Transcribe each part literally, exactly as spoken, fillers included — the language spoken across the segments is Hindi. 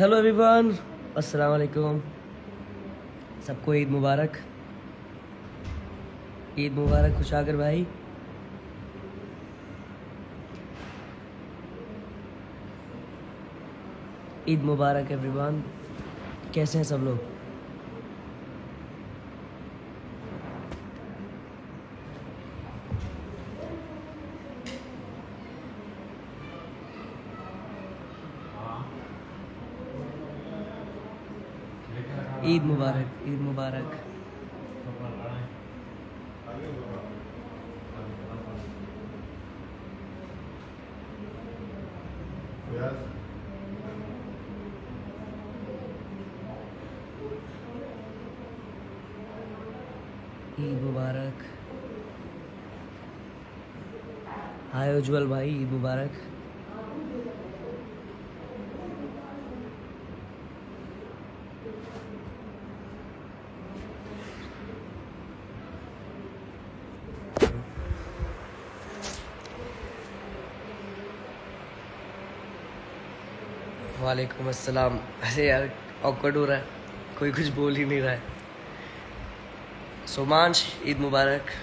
हेलो एवरीवन, अस्सलाम वालेकुम। सबको ईद मुबारक। ईद मुबारक खुशागर भाई। ईद मुबारक एवरीवन। कैसे हैं सब लोग? ईद मुबारक, ईद मुबारक। ईद मुबारक। हाय उज्जवल भाई, ईद मुबारक। वालेकुम अस्सलाम। अरे यार ऑकवर्ड हो रहा है, कोई कुछ बोल ही नहीं रहा है। सोमांश, ईद मुबारक।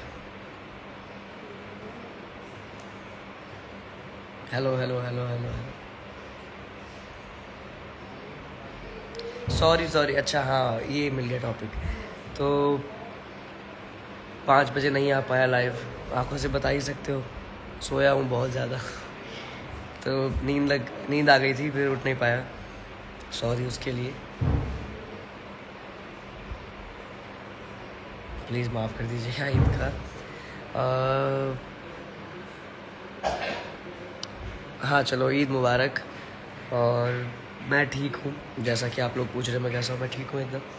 Hello hello hello hello hello. Sorry sorry. अच्छा हाँ, ये मिल गया टॉपिक। तो पाँच बजे नहीं आ पाया लाइव, आंखों से बता ही सकते हो, सोया हूँ बहुत ज़्यादा। तो नींद लग नींद आ गई थी, फिर उठ नहीं पाया, सॉरी उसके लिए। प्लीज़ माफ़ कर दीजिएगा ईद का। आ, हाँ चलो, ईद मुबारक। और मैं ठीक हूँ, जैसा कि आप लोग पूछ रहे हैं मैं कैसा हूँ। मैं ठीक हूँ एकदम।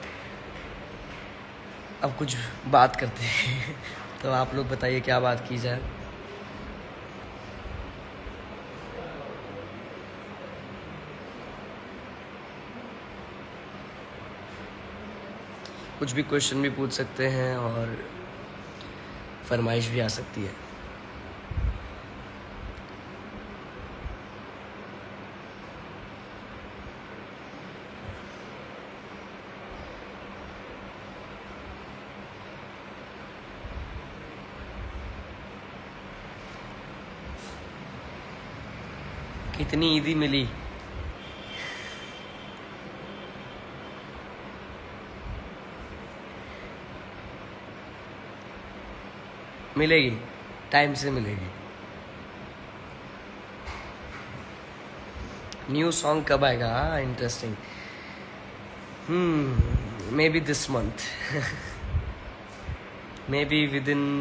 अब कुछ बात करते हैं। तो आप लोग बताइए क्या बात की जाए। कुछ भी क्वेश्चन भी पूछ सकते हैं और फरमाइश भी आ सकती है। कितनी ईदी मिली? मिलेगी, टाइम से मिलेगी। न्यू सॉन्ग कब आएगा? Interesting. Hmm may B this month. May be with in,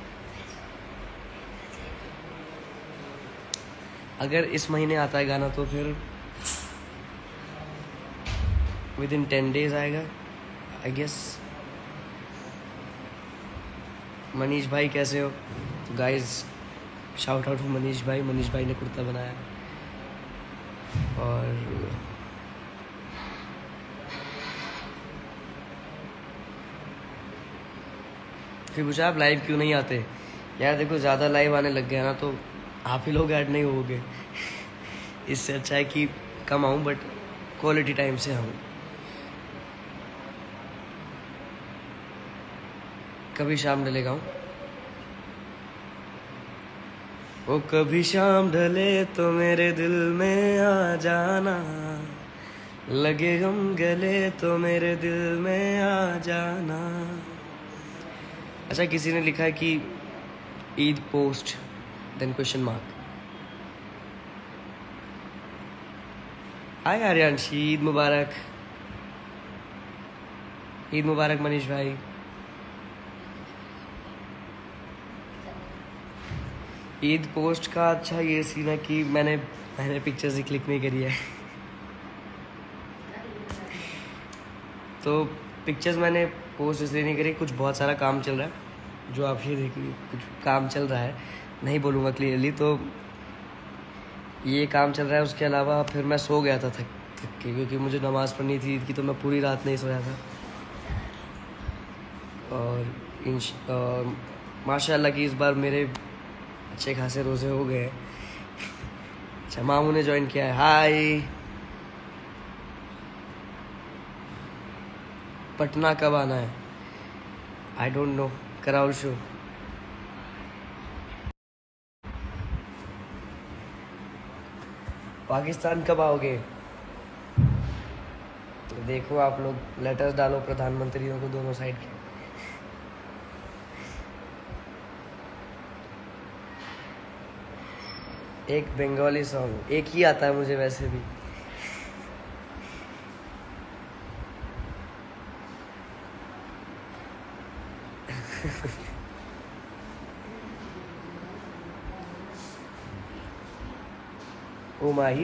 अगर इस महीने आता है गाना तो फिर विद इन टेन डेज आएगा आई गेस। मनीष भाई कैसे हो? Guys shout out to Manish भाई। मनीष भाई ने कुर्ता बनाया। और फिर पूछा आप लाइव क्यों नहीं आते? यार देखो, ज़्यादा लाइव आने लग गया ना तो आप ही लोग ऐड नहीं होगे। इससे अच्छा है कि कम आऊँ बट क्वालिटी टाइम से आऊँ। कभी शाम ढलेगा हूँ, वो कभी शाम ढले तो मेरे दिल में आ जाना, लगे गम गले तो मेरे दिल में आ जाना। अच्छा, किसी ने लिखा है कि Eid post then question mark. Hi Aryanshi, Eid मुबारक। ईद मुबारक मनीष भाई। ईद पोस्ट का अच्छा ये सीन है कि मैंने मैंने पिक्चर्स ही क्लिक नहीं करी है। तो पिक्चर्स मैंने पोस्ट इसलिए नहीं करी, कुछ बहुत सारा काम चल रहा है, जो आप ये देखिए कुछ काम चल रहा है, नहीं बोलूँगा क्लियरली। तो ये काम चल रहा है, उसके अलावा फिर मैं सो गया था थक थक के, क्योंकि मुझे नमाज़ पढ़नी थी ईद की, तो मैं पूरी रात नहीं सोया था। और इन माशाल्लाह कि इस बार मेरे अच्छे खासे रोज़े हो गए। अच्छा, मामू ने ज्वाइन किया है। हाय पटना कब आना है? आई डोंट नो, कराउल शो। पाकिस्तान कब आओगे? देखो आप लोग लेटर्स डालो प्रधानमंत्रियों को दोनों साइड के। एक बंगाली सॉन्ग, एक ही आता है मुझे वैसे भी। ओ माही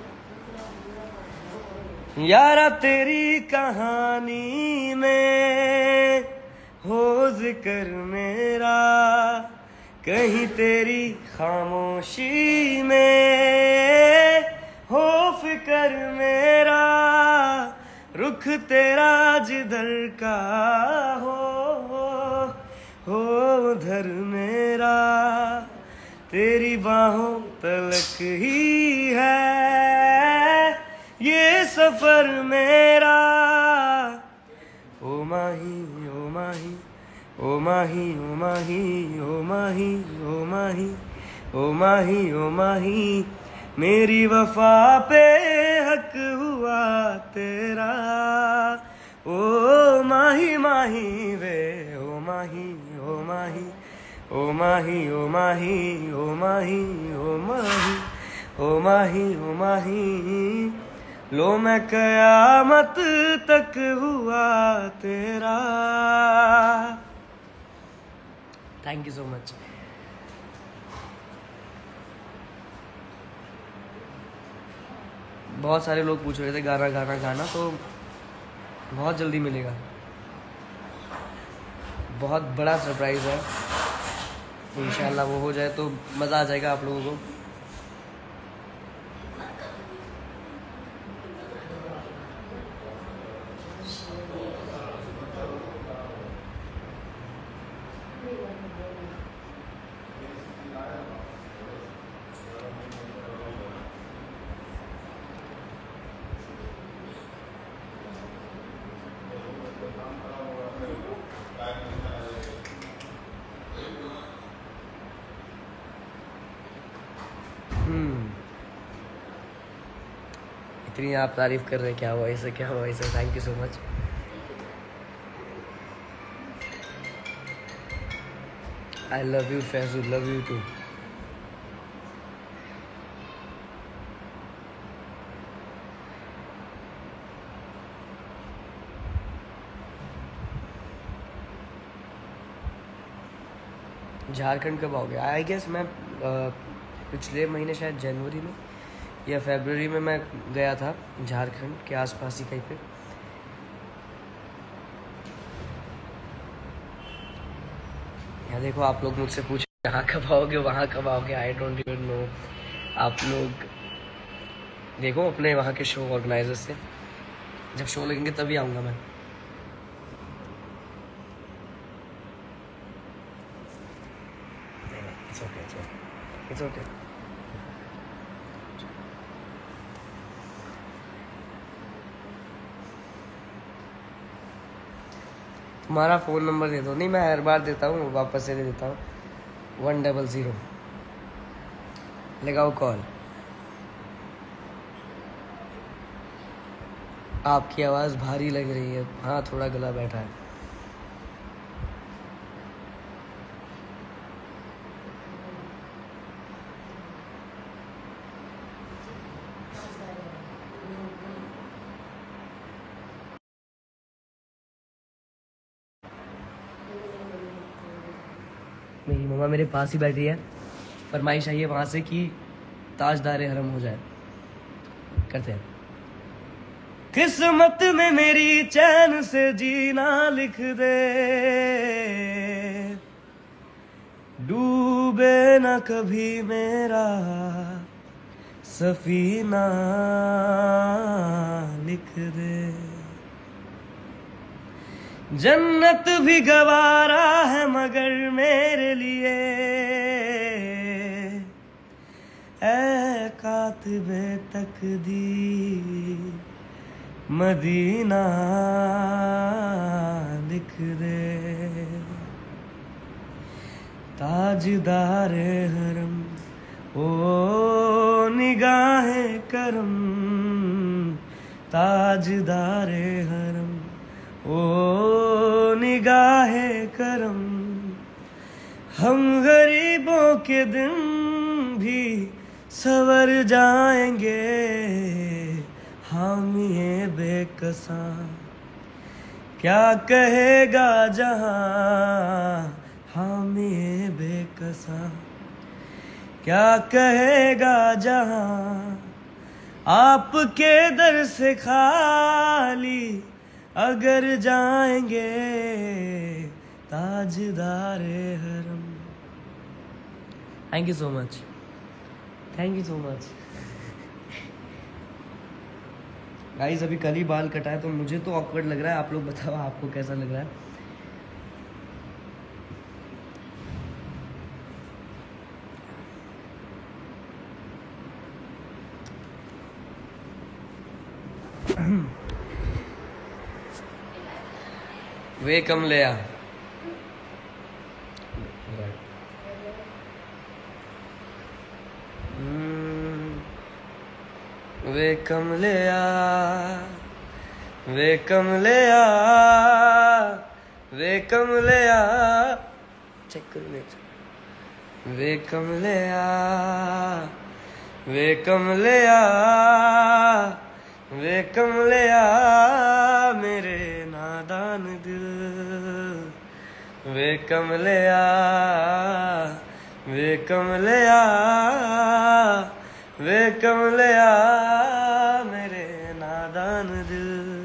यारा तेरी कहानी में हो जिक्र मेरा, कहीं तेरी खामोशी में हो फिकर मेरा, रुख तेरा जिधर का हो हो उधर मेरा, तेरी बाहों तलक ही है ये सफर मेरा। ओ माही ओ माही ओ माही ओ माही ओ माही ओ माही ओ माही ओ माही, मेरी वफा पे हक हुआ तेरा। ओ माही माही वे ओ माही ओ माही ओ माही ओ माही ओ माही ओ माही ओ माही ओ माही, लो मैं कयामत तक हुआ तेरा। Thank you so much. बहुत सारे लोग पूछ रहे थे गाना गाना गाना, तो बहुत जल्दी मिलेगा। बहुत बड़ा सरप्राइज है, इंशाल्लाह वो हो जाए तो मज़ा आ जाएगा आप लोगों को। इतनी आप तारीफ कर रहे, क्या हुआ इसे, क्या हुआ इसे? Thank you so much. I love you Faizu, love you too. Jharkhand कब आओगे? आई गेस मैं पिछले महीने शायद जनवरी में या फरवरी में मैं गया था झारखंड के आसपास ही कहीं पे। यहाँ देखो आप लोग मुझसे पूछ यहाँ कब आओगे, वहाँ कब आओगे, आई डोंट इवन नो। आप लोग देखो अपने वहाँ के शो ऑर्गेनाइजर से, जब शो लगेंगे तभी आऊँगा मैं। It's okay, it's okay. It's okay. तुम्हारा फ़ोन नंबर दे दो। नहीं, मैं हर बार देता हूँ, वापस से दे देता हूँ। वन डबल ज़ीरो लगाओ कॉल। आपकी आवाज़ भारी लग रही है। हाँ, थोड़ा गला बैठा है। मेरी मम्मा मेरे पास ही बैठी है, फरमाइश आई है वहाँ से कि ताजदार हरम हो जाए। करते हैं। किस्मत में मेरी चैन से जीना लिख दे, डूबे न कभी मेरा सफीना लिख दे। जन्नत भी गवारा है मगर मेरे लिए, ऐ कातिबे तकदीर मदीना लिख दे। ताजदारे हरम ओ निगाहे करम, ताजदारे हरम ओ निगाहे करम। हम गरीबों के दिन भी सवर जाएंगे, हामिए बेकसा क्या कहेगा जहां, हामिए बेकसा क्या कहेगा जहां। आपके दर से खाली अगर जाएंगे, ताजदारे हरम। Thank you so much, thank you so much guys. अभी कल ही बाल कटा है तो मुझे तो ऑकवर्ड लग रहा है, आप लोग बताओ आपको कैसा लग रहा है। वे कम ले आ वे कम ले आ वे कम ले आ वे कम ले आ चेक कर। वे कम ले आ वे कम ले आ वे कम ले आ मेरे नादान दिल। वे कम ले आ वे कम ले आ वे कम ले आ मेरे नादान दिल।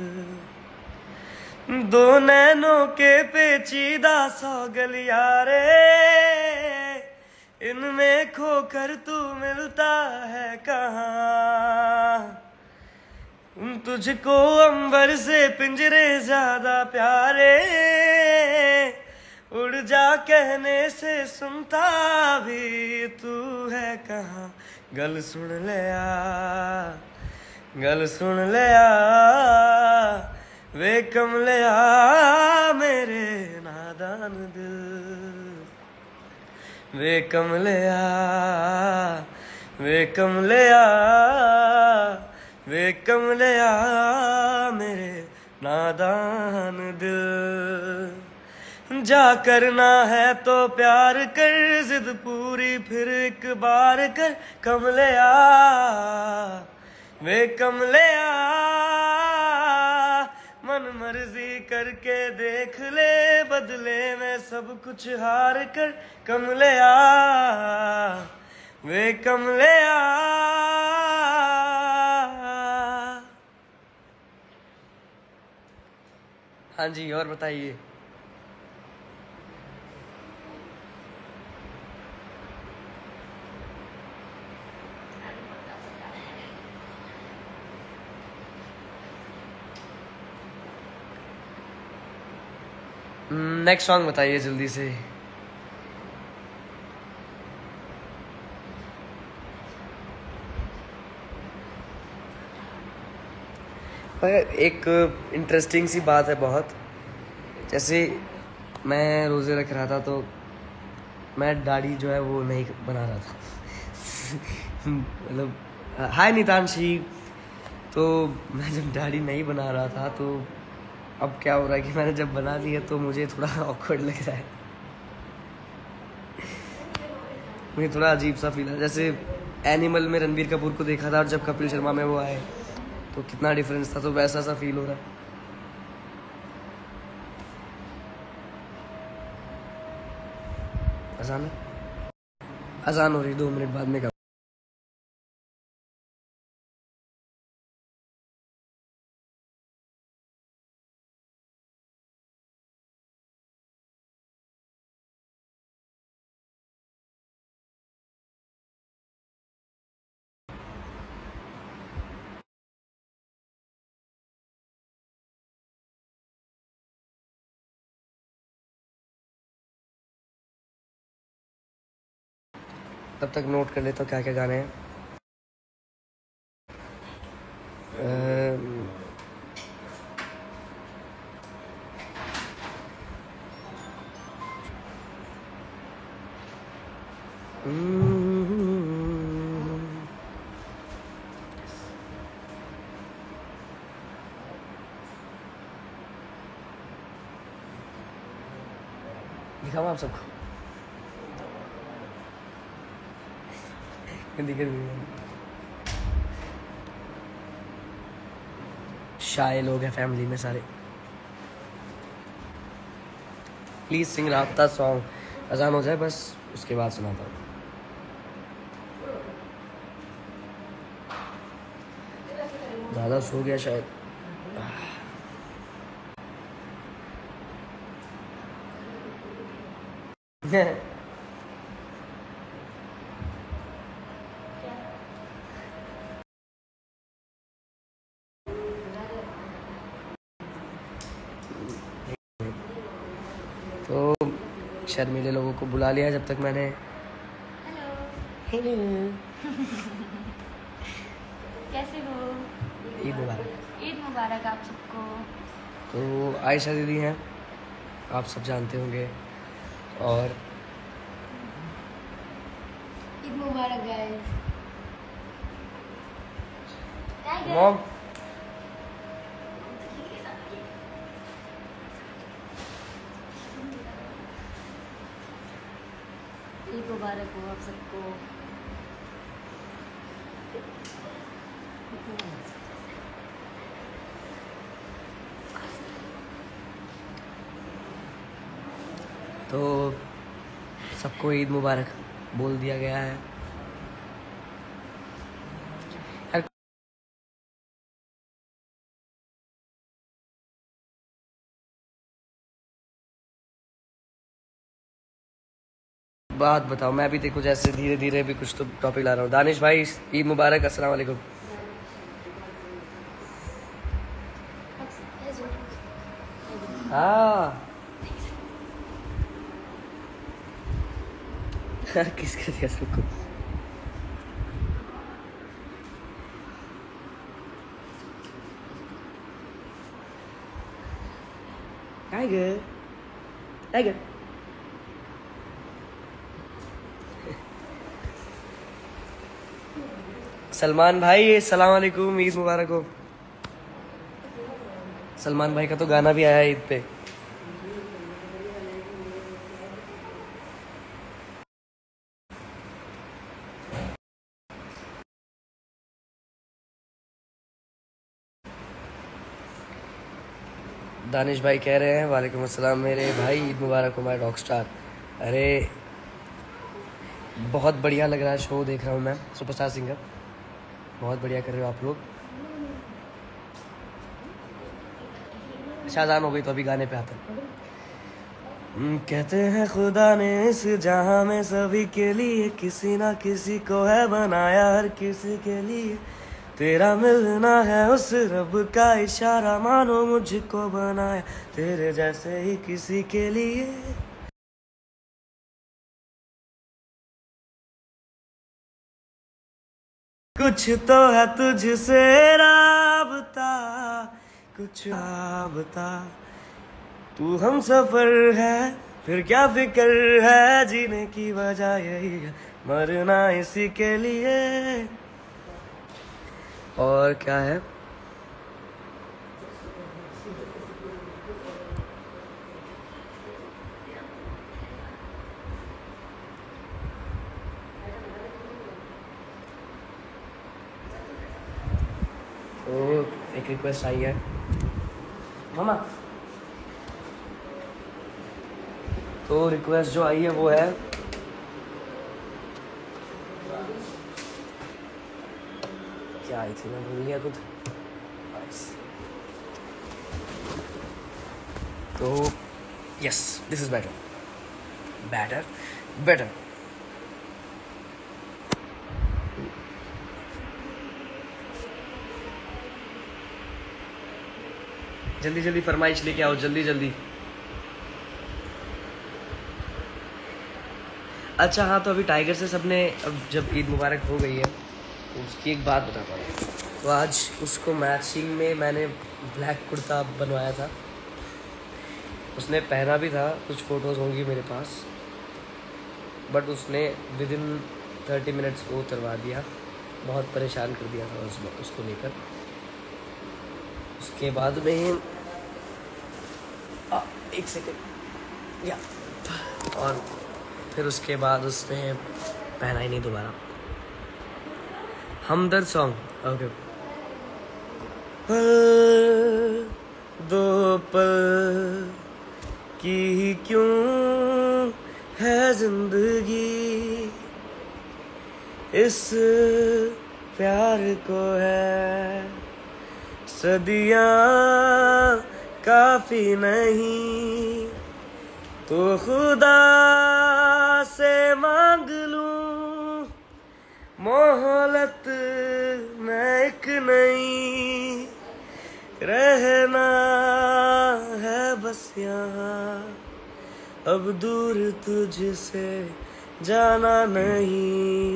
दो नैनों के पेचीदा सौ गलियारे, इनमें खोकर तू मिलता है कहाँ। तुझको अंबर से पिंजरे ज्यादा प्यारे, उड़ जा कहने से सुनता भी तू है कहाँ। गल सुन ले आ गल सुन ले आ वे कम ले आ मेरे नादान दिल। वे कम ले आ वे कम ले आ वे कम ले आ मेरे नादान दिल। जा करना है तो प्यार कर, जिद पूरी फिर एक बार कर। कम ले आ वे कम ले आ मन मर्जी करके देख ले, बदले में सब कुछ हार कर। कम ले आ वे कम ले आ। हाँ जी, और बताइए। नेक्स्ट सॉन्ग बताइए जल्दी से। एक इंटरेस्टिंग सी बात है बहुत। जैसे मैं रोज़े रख रहा था तो मैं दाढ़ी जो है वो नहीं बना रहा था मतलब हाय नितांशी। तो मैं जब दाढ़ी नहीं बना रहा था तो अब क्या हो रहा है कि मैंने जब बना ली है तो मुझे थोड़ा ऑकवर्ड लग रहा है। मुझे थोड़ा अजीब सा फील है। जैसे एनिमल में रणबीर कपूर को देखा था और जब कपिल शर्मा में वो आए तो कितना डिफरेंस था, तो वैसा सा फील हो रहा है। अजान अजान हो रही, दो मिनट बाद में कर। तब तक नोट कर लेता हूँ क्या क्या गाने हैं। दिखाऊँ आप सबको हिंदी कर शाये लोग हैं फैमिली में सारे। प्लीज सिंग राब्ता सॉन्ग, अजान हो जाए बस उसके बाद सुनाता हूँ। ज़्यादा सो गया शायद। तो शर्मीले लोगों को बुला लिया जब तक मैंने। हेलो हेलो कैसे हो? ईद मुबारक। ईद मुबारक आप सबको। तो आयशा दीदी हैं, आप सब जानते होंगे। और ईद मुबारक गाइस। मॉम ईद मुबारक हो आप सबको। तो सबको ईद मुबारक बोल दिया गया है। बात बताओ, मैं भी देखो जैसे धीरे धीरे भी कुछ तो टॉपिक ला रहा हूँ। दानिश भाई ईद मुबारक, अस्सलाम वालेकुम। हाँ किसका दिया सबको? टाइगर टाइगर सलमान भाई अस्सलाम वालेकुम, ईद मुबारक हो। सलमान भाई का तो गाना भी आया है ईद पे। दानिश भाई कह रहे हैं वालेकुम अस्सलाम मेरे भाई, ईद मुबारक हो माय रॉक स्टार। अरे बहुत बढ़िया लग रहा है शो, देख रहा हूँ मैं। सुपरस्टार सिंगर बहुत बढ़िया कर रहे हो आप लोग। शाहजान हो गई तो अभी गाने पे आता है। कहते हैं खुदा ने इस जहां में सभी के लिए किसी ना किसी को है बनाया, हर किसी के लिए तेरा मिलना है उस रब का इशारा, मानो मुझको बनाया तेरे जैसे ही किसी के लिए। कुछ तो है तुझसे राबता, कुछ राबता, तू हम सफर है फिर क्या फिक्र है, जीने की वजह यही है मरना इसी के लिए। और क्या है? तो एक रिक्वेस्ट आई है मामा। तो रिक्वेस्ट जो आई है वो है क्या आई थी, मैं भूल गया कुछ। तो yes this is better better better. जल्दी जल्दी फरमाइश लेके आओ, जल्दी जल्दी। अच्छा हाँ, तो अभी टाइगर से सबने, अब जब ईद मुबारक हो गई है तो उसकी एक बात बताता हूँ। तो आज उसको मैचिंग में मैंने ब्लैक कुर्ता बनवाया था, उसने पहना भी था। कुछ फ़ोटोज़ होंगी मेरे पास। बट उसने विद इन थर्टी मिनट्स को उतरवा दिया। बहुत परेशान कर दिया था उस, उसको लेकर। उसके बाद में आ, एक सेकेंड या और फिर उसके बाद उसने पहना ही नहीं दोबारा। Humdard song okay. पल दो पल की क्यों है जिंदगी, इस प्यार को है सदियाँ काफी नहीं, तो खुदा से मांग लूं मोहलत मैं एक नहीं, रहना है बस यहाँ अब दूर तुझसे जाना नहीं,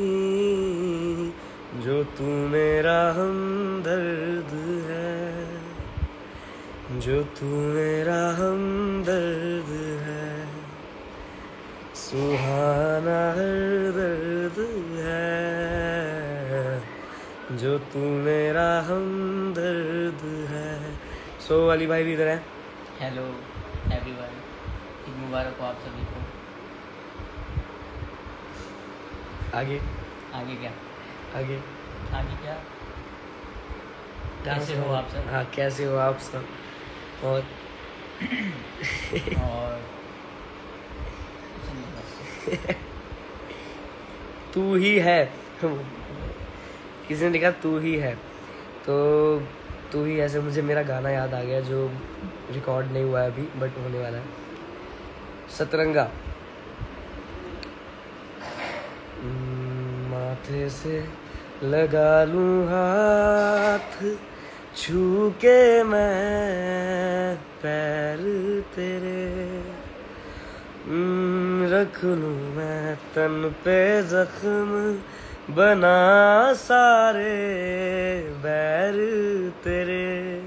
जो तू मेरा हमदर्द है, जो तू मेरा हमदर्द है, सुहाना हर दर्द है, जो तू मेरा हमदर्द है। सो अली भाई भी इधर है। हेलो एवरीवन, ईद मुबारक हो आप सभी को। आगे आगे क्या आगे आगे क्या कैसे हो आप सब? हाँ कैसे हो आप सब? और और तू ही है किसी ने लिखा तू ही है, तो तू ही ऐसे मुझे मेरा गाना याद आ गया जो रिकॉर्ड नहीं हुआ है अभी बट होने वाला है। सतरंगा माथे से लगा लूं हाथ, छू के मैं पैर तेरे, रख लूं मैं तन पे जख्म, बना सारे बैर तेरे,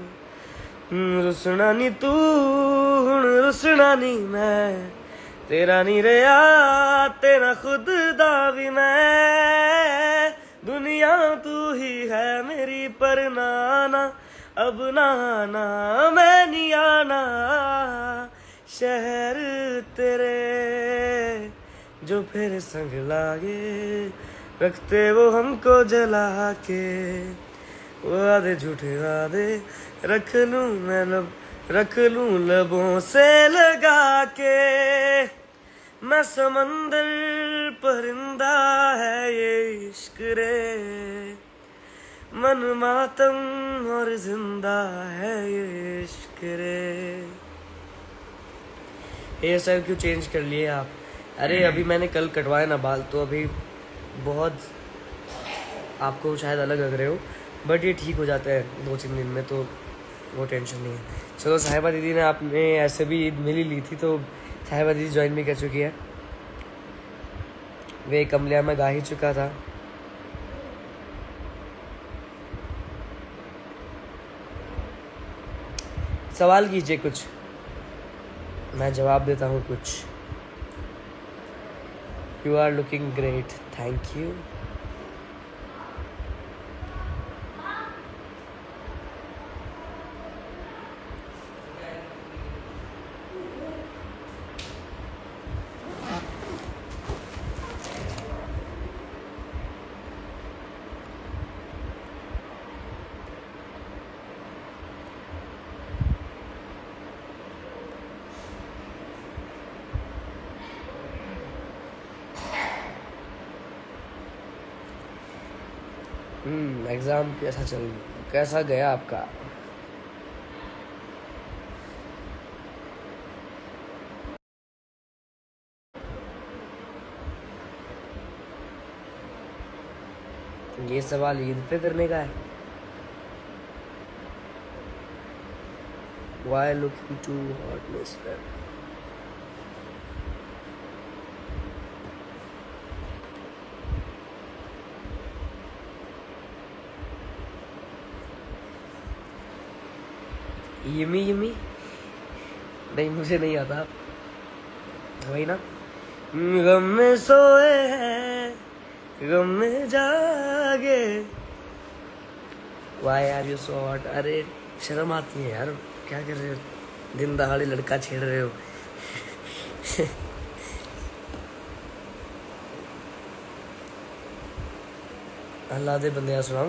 रुसना नी तू हुण रुसना नी मैं, तेरा नी रहा तेरा खुद दा भी मैं, दुनिया तू ही है मेरी पर नाना, अब नाना मैं नहीं आना, शहर तेरे जो फिर संग लागे, रखते वो हमको जला के, वो आधे झूठे वादे रख लूं मैं लब रख लूं लबों से लगा के, मैं समंदर परिंदा है ये इश्क रे, मन मातम और जिंदा है ये इश्क रे। हेयर स्टाइल क्यों चेंज कर लिए आप? अरे अभी मैंने कल कटवाए ना बाल, तो अभी बहुत आपको शायद अलग लग रहे हो, बट ये ठीक हो जाता है दो तीन दिन में, तो वो टेंशन नहीं है। चलो साहिबा दीदी ने आपने ऐसे भी ईद मिली ली थी, तो साहिबा दीदी ज्वाइन भी कर चुकी है। वे कमलिया में गा ही चुका था। सवाल कीजिए कुछ, मैं जवाब देता हूँ कुछ। You are looking great, thank you. Hmm exam कैसा चल कैसा गया आपका? ये सवाल ईद पे करने का है। Why looking too hot, mister? Yummy yummy नहीं, मुझे नहीं आता वही ना। गम में सोए हैं, गम में जागे। Why are you so hot? अरे शर्म आती है यार, क्या कर रहे हो? दिन दहाड़े लड़का छेड़ रहे हो। अल्लाह दे बंदे सुनाओ।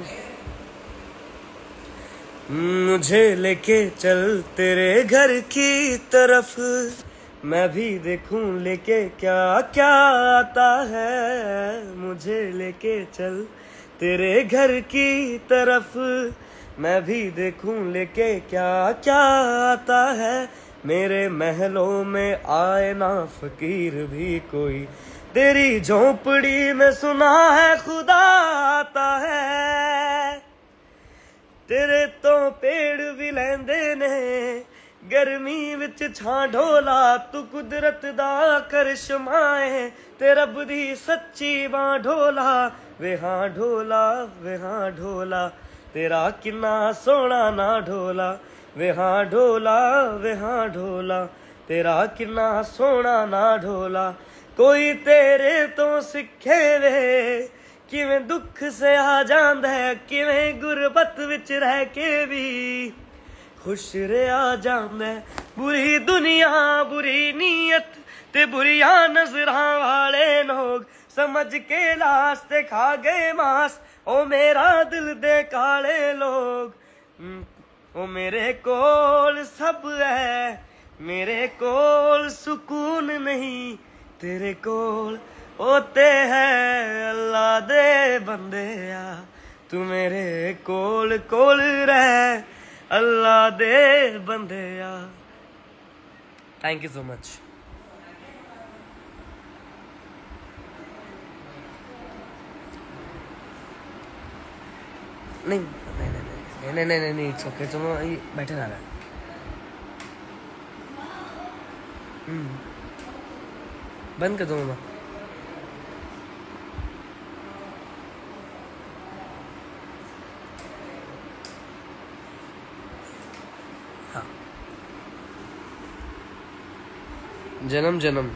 मुझे लेके चल तेरे घर की तरफ, मैं भी देखूं लेके क्या क्या आता है। मुझे लेके चल तेरे घर की तरफ, मैं भी देखूं लेके क्या क्या आता है। मेरे महलों में आए ना फकीर भी कोई, तेरी झोंपड़ी में सुना है खुदा आता है। तेरे तो पेड़ भी लैंदे ने गर्मी विच छां ढोला, तू कुदरत दा करिश्मा है, ते रब दी सच्ची बां ढोला। वे हाँ ढोला, वे हाँ ढोला, तेरा किन्ना सोहना ना ढोला। वे हाँ ढोला, वे हाँ ढोला, तेरा किन्ना सोहना ना ढोला। कोई तेरे तो सिखे वे किवें दुख से आ जांदा है, किवें गुरबत विच रह के भी खुश रहा जांदा है। बुरी दुनिया बुरी नीयत ते बुरिया नजरां वाले लोग, समझ के लाश ते खा गए मांस, ओ मेरा दिल दे काले लोग। ओ मेरे कोल सब है, मेरे कोल सुकून नहीं, तेरे कोल होते है अल्लाह दे बंदे आ। तू मेरे कोल कोल रह अल्लाह दे बंदे आ। Thank you so much. नहीं नहीं नहीं नहीं नहीं नहीं इट्स ओके, तुम बैठे रहा। बंद कर दो मम्मा। हाँ, जन्म जन्म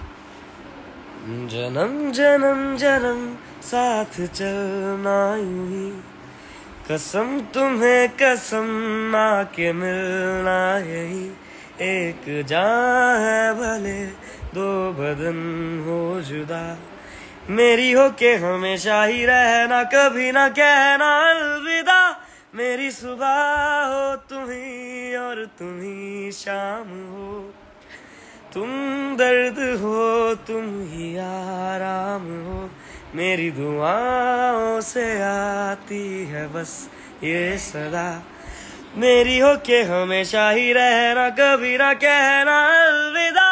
जन्म जन्म जन्म साथ चलना यूं ही, कसम तुम्हें कसम ना के मिलना यही। एक जान है भले दो बदन हो जुदा, मेरी हो के हमेशा ही रहना, कभी ना कहना अलविदा। मेरी सुबह हो तुम ही और तुम ही शाम हो, तुम दर्द हो तुम ही आराम हो। मेरी दुआओं से आती है बस ये सदा, मेरी हो के हमेशा ही रहना, कभी ना कहना अलविदा।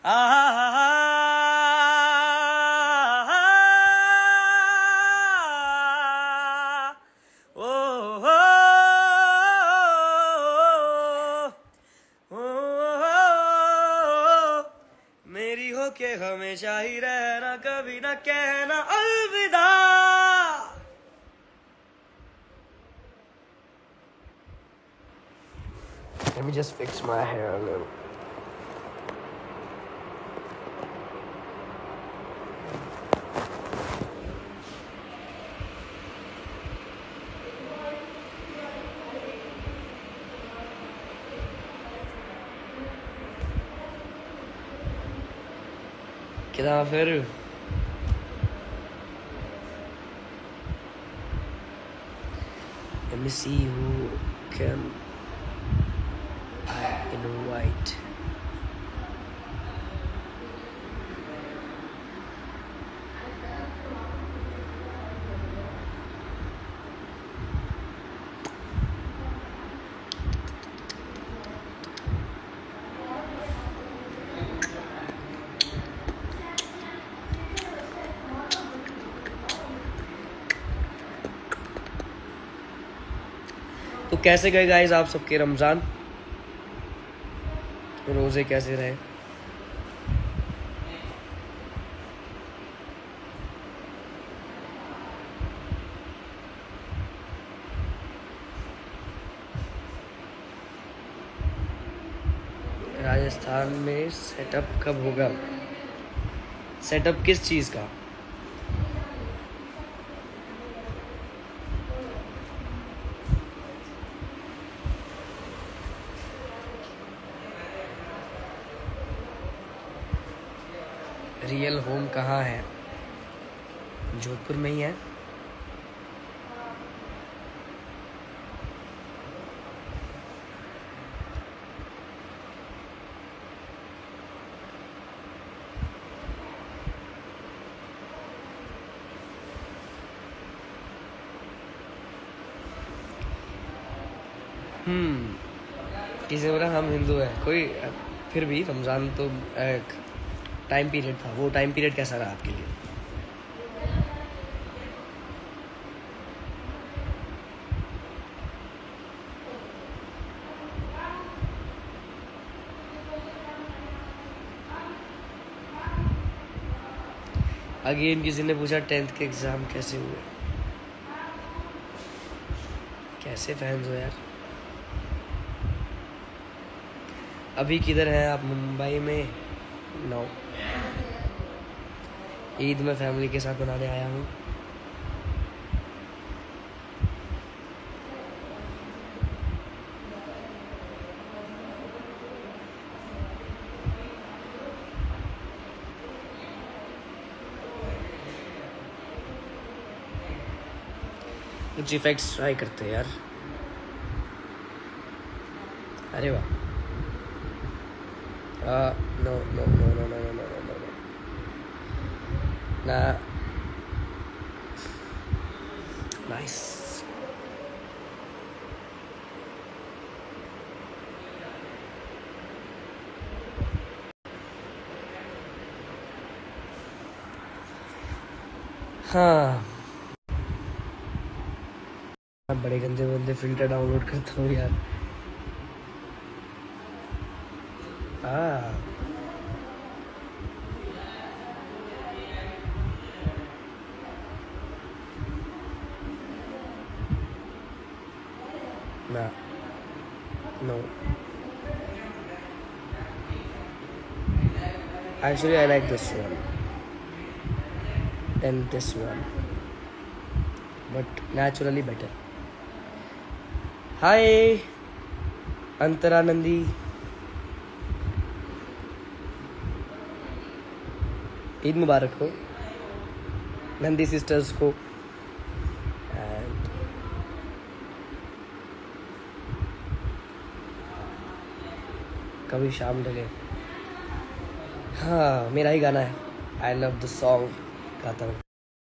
मेरी हो के हमेशा ही रहना, कभी ना कहना अलविदा। Let me just fix my hair a little. कितना फिर let me see who can I invite. तो कैसे गए गाइस आप सबके रमज़ान, रोज़े कैसे रहे? राजस्थान में सेटअप कब होगा? सेटअप किस चीज़ का? रियल होम कहाँ है? जोधपुर में ही है। हम्म किसी ने बोला हम हिंदू हैं, कोई फिर भी रमज़ान तो एक टाइम पीरियड था। वो टाइम पीरियड कैसा रहा आपके लिए? अगेन किसी ने पूछा टेंथ के एग्ज़ाम कैसे हुए? कैसे फैंस हो यार? अभी किधर हैं आप? मुंबई में? नो, ईद में फैमिली के साथ मनाने आया हूँ। कुछ इफेक्ट्स ट्राई करते हैं यार। अरे वाह, no no no no no no no no ना, नाइस। हाँ, बड़े गंदे गंदे फिल्टर डाउनलोड करता हूँ यार। हाँ, ना, no, actually I like this one than this one, but naturally better. Hi Antara Nandy, Eid मुबारक हो नंदी सिस्टर्स को। एंड कभी शाम ढले, हाँ मेरा ही गाना है। आई लव द सॉन्ग गाता हूँ।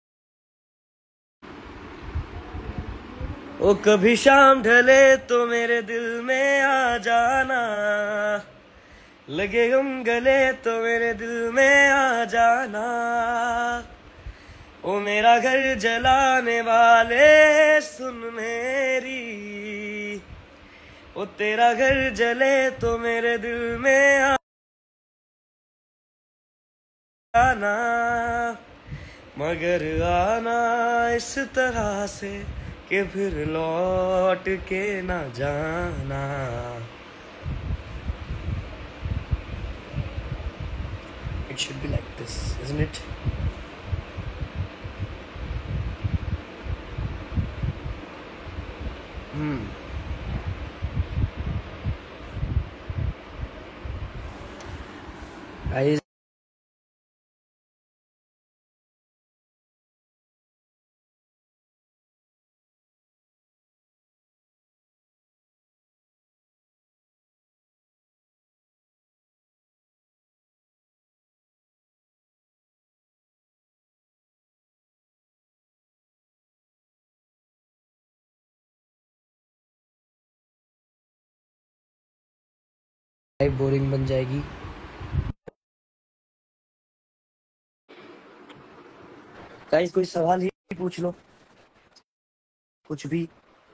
ओ कभी शाम ढले तो मेरे दिल में आ जाना, लगे गम गले तो मेरे दिल में आ जाना। ओ मेरा घर जलाने वाले सुन मेरी, ओ तेरा घर जले तो मेरे दिल में आना, मगर आना इस तरह से कि फिर लौट के ना जाना। It should be like this, isn't it? Hmm. Guys, life boring बन जाएगी। गाइस कोई सवाल ही पूछ लो, कुछ भी।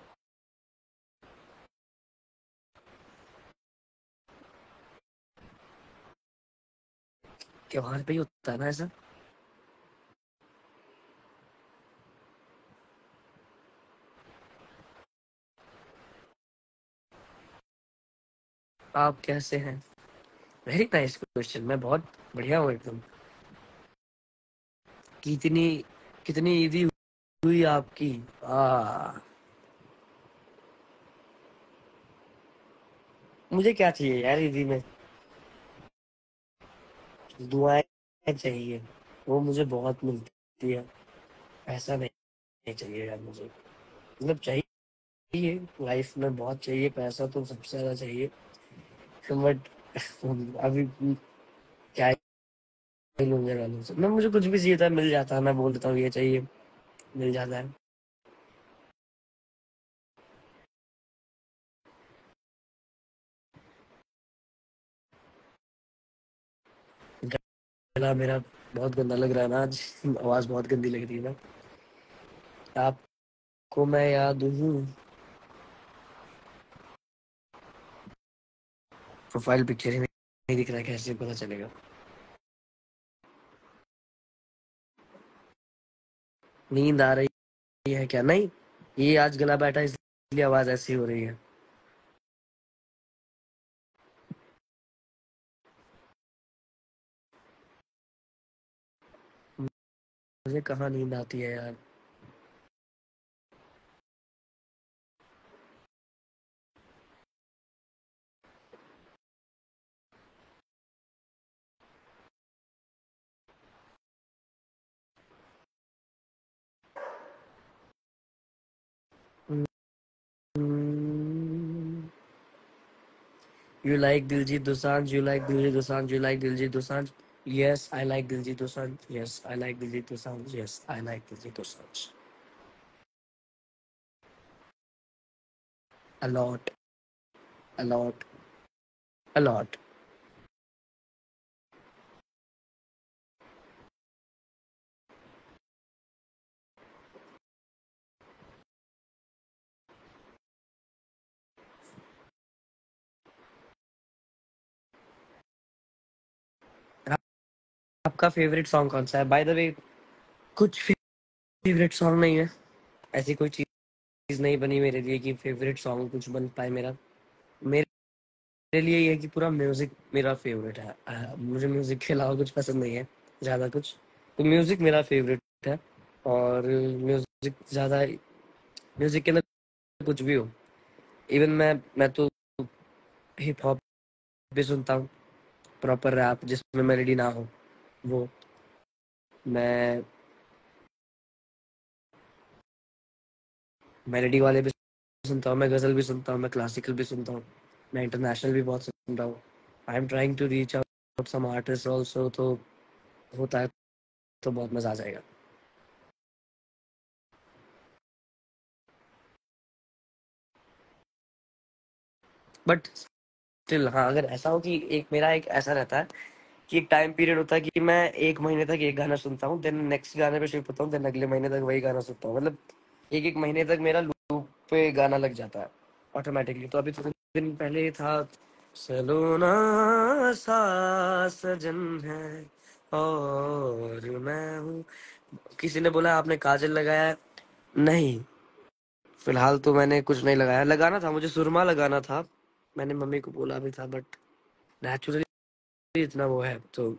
त्योहार पे ही होता है ना ऐसा। आप कैसे हैं? वेरी नाइस क्वेश्चन, मैं बहुत बढ़िया हूँ एकदम। कितनी कितनी ईदी हुई आपकी। आ मुझे क्या चाहिए यार ईदी में, दुआएं चाहिए, वो मुझे बहुत मिलती है। पैसा नहीं, नहीं चाहिए यार मुझे, मतलब चाहिए लाइफ में बहुत चाहिए, पैसा तो सबसे ज्यादा चाहिए। बट अभी क्या ही लूंगे वालों से, मैं मुझे कुछ भी चाहिए था मिल जाता है, मैं बोल देता हूँ ये चाहिए, मिल जाता है। गला मेरा बहुत गंदा लग रहा है ना आज, आवाज बहुत गंदी लग रही है ना। आपको मैं याद हूँ। प्रोफाइल पिक्चर ही नहीं दिख रहा है, कैसे पता चलेगा। नींद आ रही है क्या? नहीं, ये आज गला बैठा है इसलिए आवाज ऐसी हो रही है। मुझे कहाँ नींद आती है यार। You like Diljit Dosanjh? You like Diljit Dosanjh? You like Diljit Dosanjh? Yes, I like Diljit Dosanjh. Yes, I like Diljit Dosanjh. Yes, I like Diljit Dosanjh. A lot, a lot, a lot. आपका फेवरेट सॉन्ग कौन सा है? बाय द वे, कुछ फेवरेट सॉन्ग नहीं है, ऐसी कोई चीज नहीं बनी मेरे लिए कि फेवरेट सॉन्ग कुछ बन पाए मेरा। मेरे लिए ये है कि पूरा म्यूजिक मेरा फेवरेट है। आ, मुझे म्यूजिक के अलावा कुछ पसंद नहीं है ज्यादा कुछ, तो म्यूजिक मेरा फेवरेट है। और म्यूजिक ज्यादा, म्यूजिक के अंदर कुछ भी हो, इवन मैं मैं तो हिप हॉप भी सुनता हूँ, प्रॉपर रैप जिसमें मेलोडी ना हो वो। मैं मेलोडी वाले भी सुनता हूँ, मैं गजल भी सुनता हूँ, मैं क्लासिकल भी सुनता हूँ, मैं इंटरनेशनल भी बहुत सुन रहा हूँ। I am trying to reach out some artist also, तो होता है तो बहुत मजा आ जाएगा। बट स्टिल हाँ, अगर ऐसा हो कि एक मेरा एक ऐसा रहता है कि एक टाइम पीरियड होता है कि मैं एक महीने तक एक गाना सुनता हूँ, देन नेक्स्ट गाने पे शिफ्ट होता हूँ, देन अगले महीने तक वही गाना सुनता हूँ, मतलब एक एक महीने तक मेरा लूप पे गाना लग जाता है ऑटोमेटिकली। तो अभी थोड़े दिन पहले ही था, सलोना सा सजन है और मैं हूँ। किसी ने बोला आपने काजल लगाया है? नहीं, फिलहाल तो मैंने कुछ नहीं लगाया, लगाना था मुझे, सुरमा लगाना था, मैंने मम्मी को बोला भी था, बट नेचुरली इतना वो है तो।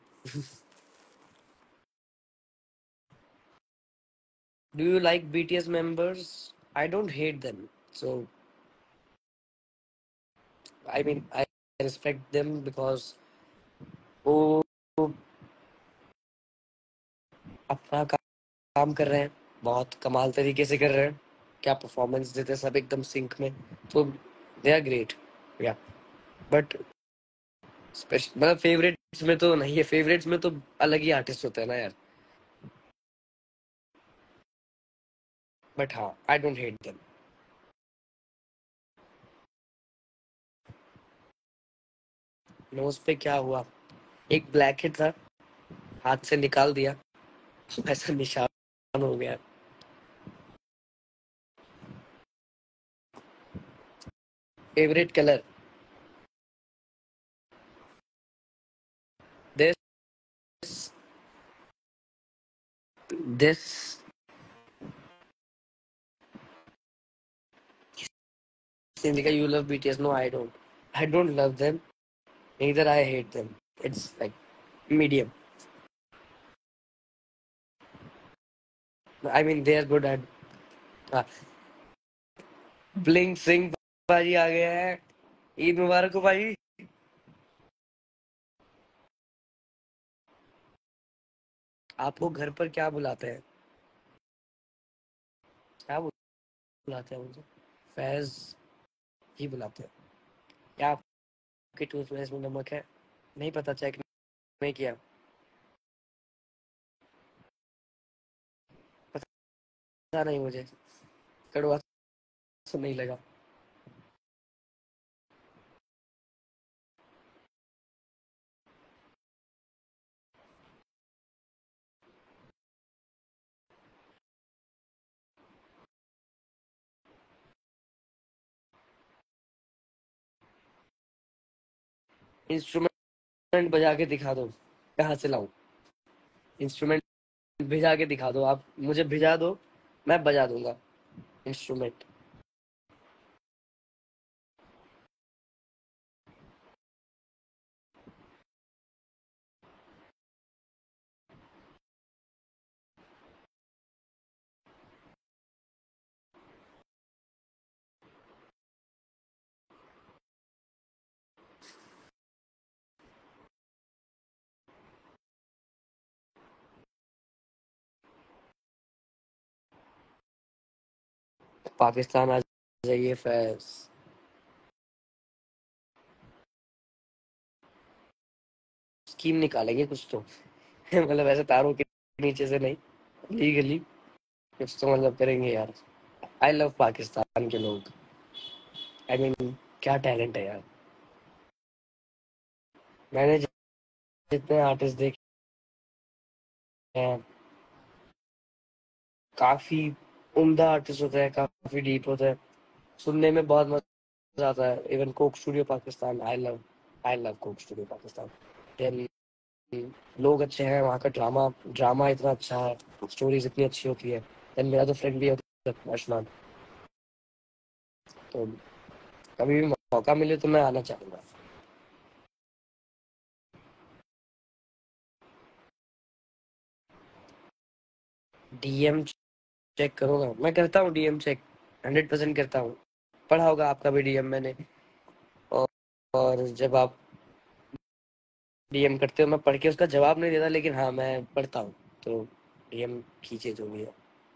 Do you like B T S members? I don't hate them. So, I mean, I respect them because वो अपना का- काम कर रहे हैं, बहुत कमाल तरीके से कर रहे हैं, क्या परफॉर्मेंस देते हैं सब एकदम सिंक में, तो they are great. Yeah but special मतलब फेवरेट्स में तो नहीं है, फेवरेट्स में तो अलग ही आर्टिस्ट होते हैं ना यार। बट हाँ, I don't hate them. Nose पे क्या हुआ? एक ब्लैक हेड था, हाथ से निकाल दिया, ऐसा निशान हो गया। Favourite colour? This this Indika, you love B T S? No, I don't. I don't love them. Neither I hate them. It's like medium. I mean they are good at. ब्लिंक सिंह भाजी आ गया है। ईद मुबारक हो भाई। आपको घर पर क्या बुलाते हैं? क्या बुलाते हैं मुझे? फैज ही बुलाते हैं। क्या आपके टूथपेस्ट में नमक है? नहीं पता, चेक नहीं किया। पता नहीं मुझे, कड़वा तो नहीं लगा। इंस्ट्रूमेंट बजा के दिखा दो। कहाँ से लाऊं इंस्ट्रूमेंट? भिजा के दिखा दो, आप मुझे भिजा दो, मैं बजा दूंगा इंस्ट्रूमेंट। पाकिस्तान आ जाइए फैज। स्कीम निकालेंगे कुछ तो। मतलब ऐसे तारों के नीचे से नहीं, लीगली कुछ तो मतलब करेंगे यार। आई लव पाकिस्तान के लोग। आई I मीन mean, क्या टैलेंट है यार। मैंने जितने आर्टिस्ट देखे हैं, काफी उम्दा आर्टिस्ट होते हैं, काफी डीप होते हैं, सुनने में बहुत मजा आता है। Even Coke Studio Pakistan, I love I love Coke Studio Pakistan. Then लोग अच्छे हैं वहाँ का। ड्रामा ड्रामा इतना अच्छा है, स्टोरीज इतनी अच्छी होती है। देन मेरा तो फ्रेंड भी है उधर, अशनान। तो कभी भी मौका मिले तो मैं आना चाहूंगा। डीएम चेक करो ना, मैं करता हूँ डीएम चेक, हंड्रेड परसेंट करता हूँ। पढ़ा होगा आपका भी डीएम मैंने। और, और जब आप डीएम करते हो, मैं पढ़ के उसका जवाब नहीं देता, लेकिन हाँ मैं पढ़ता हूँ। तो डीएम खींचे जो भी है।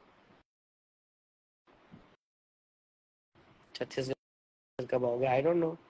छत्तीसगढ़ कब आओगे? I don't know.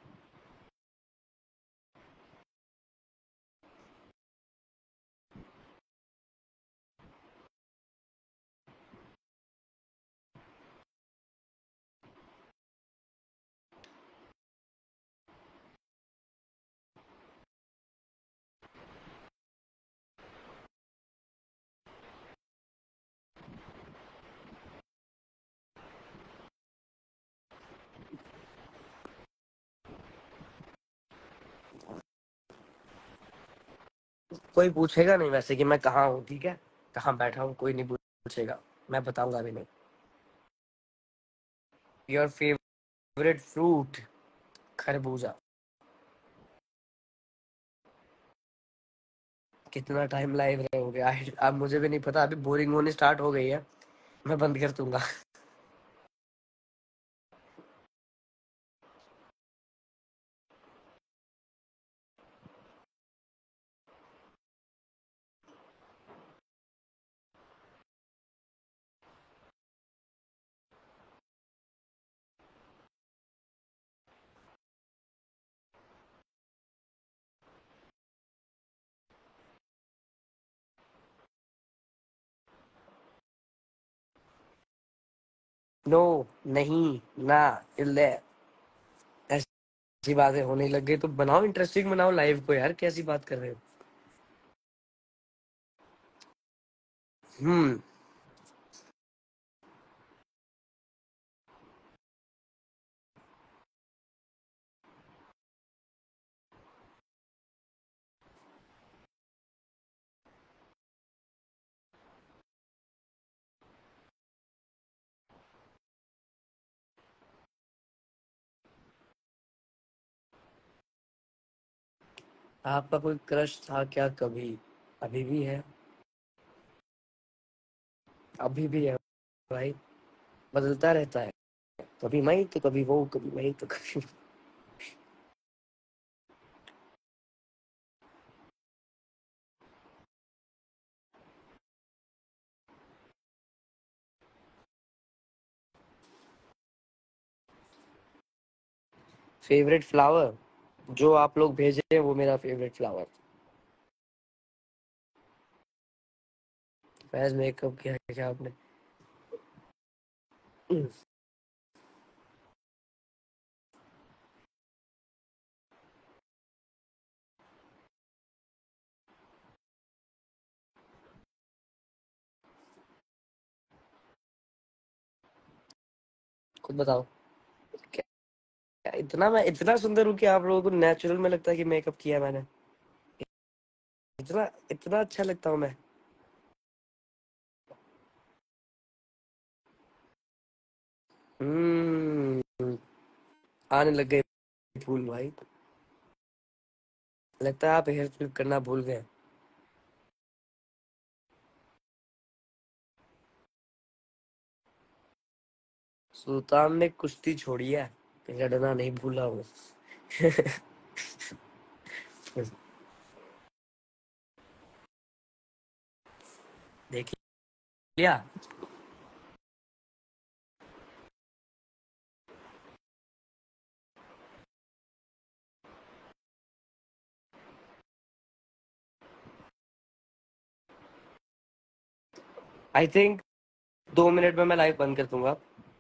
कोई पूछेगा नहीं वैसे कि मैं कहाँ हूँ, ठीक है? कहाँ बैठा हूँ कोई नहीं पूछेगा, मैं बताऊंगा भी नहीं। Your favourite fruit? खरबूजा। कितना टाइम लाइव रहोगे? आई- अब मुझे भी नहीं पता, अभी बोरिंग होने स्टार्ट हो गई है, मैं बंद कर दूंगा। नो, नहीं, ना, इल्ले। ऐसी बातें होने लग गई तो बनाओ, इंटरेस्टिंग बनाओ लाइव को यार, कैसी बात कर रहे हो? हम्म। आपका कोई क्रश था क्या कभी? अभी भी है? अभी भी है भाई, बदलता रहता है, कभी मैं तो कभी वो, कभी मैं तो कभी फेवरेट फ्लावर जो आप लोग भेजे हैं वो मेरा फेवरेट फ्लावर। फैज मेकअप किया है क्या आपने? खुद बताओ, क्या इतना मैं इतना सुंदर हूँ कि आप लोगों को नेचुरल में लगता है कि मेकअप किया है मैंने? इतना इतना अच्छा लगता हूँ मैं? हम्म आने लग गए फूल भाई, लगता है आप हेयर फ्लिप करना भूल गए। सुल्तान ने कुश्ती छोड़ी है, लड़ना नहीं भूला वो। देख लिया। आई थिंक दो मिनट में मैं लाइव बंद कर दूंगा।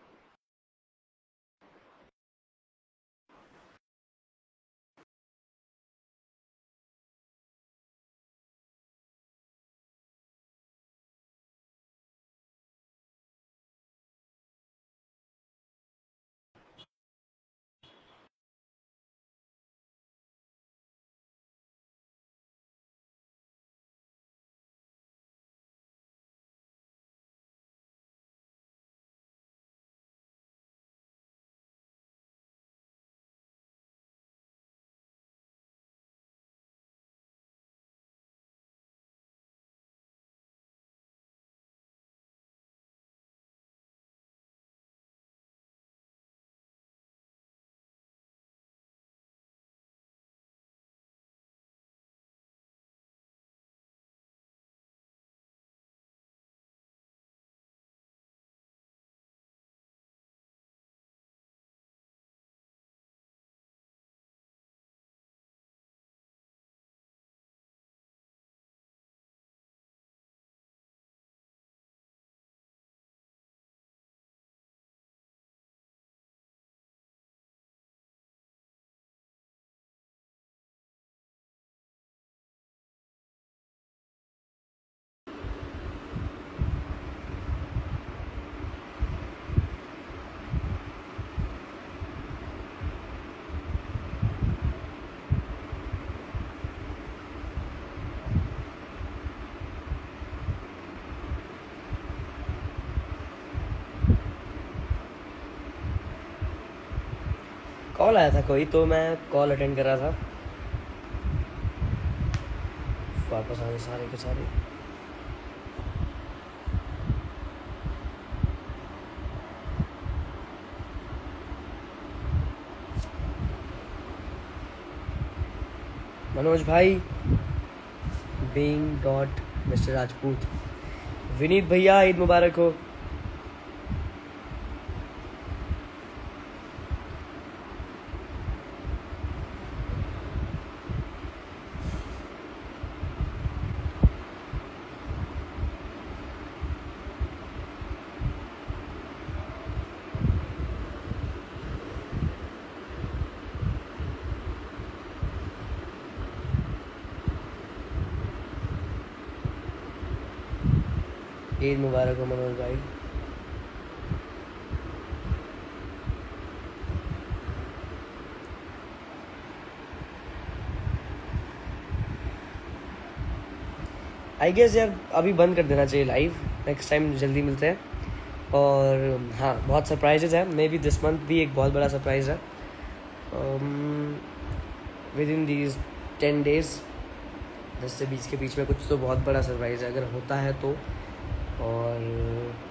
कॉल आया था कोई, तो मैं कॉल अटेंड कर रहा था। वापस आए सारे के सारे। मनोज भाई, being dot mister Rajput, Vineet भैया ईद मुबारक हो। ईद मुबारक हो मनोज भाई। आई गेस यार अभी बंद कर देना चाहिए लाइव, नेक्स्ट टाइम जल्दी मिलते हैं। और हाँ, बहुत सरप्राइजेज है, मे बी दिस मंथ भी एक बहुत बड़ा सरप्राइज है। Within these ten days, दस से बीस के बीच में कुछ तो बहुत बड़ा सरप्राइज है, अगर होता है तो और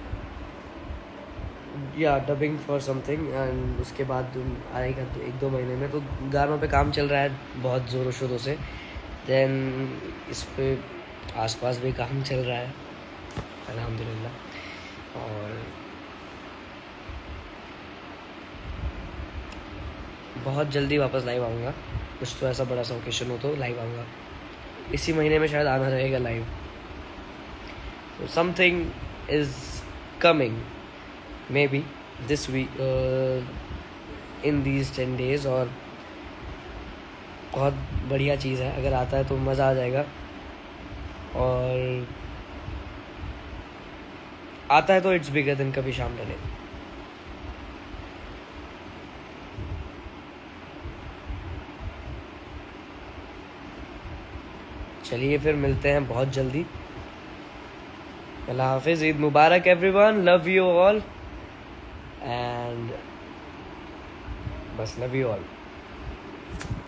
या डबिंग फॉर समथिंग, एंड उसके बाद आएगा तो एक दो महीने में। तो गानों पे काम चल रहा है बहुत ज़ोरों शोरों से। देन इस पे आसपास भी काम चल रहा है अल्हम्दुलिल्लाह। और बहुत जल्दी वापस लाइव आऊँगा, कुछ तो ऐसा बड़ा सा ओकेशन हो तो लाइव आऊँगा। इसी महीने में शायद आना रहेगा लाइव। तो something is coming may be this week in these ten days. और बहुत बढ़िया चीज़ है, अगर आता है तो मज़ा आ जाएगा। और आता है तो इट्स बिगर देन कभी शाम डले। चलिए फिर मिलते हैं बहुत जल्दी। अल्लाह हाफिज़, ईद मुबारक everyone, love you all and बस लव यू ऑल।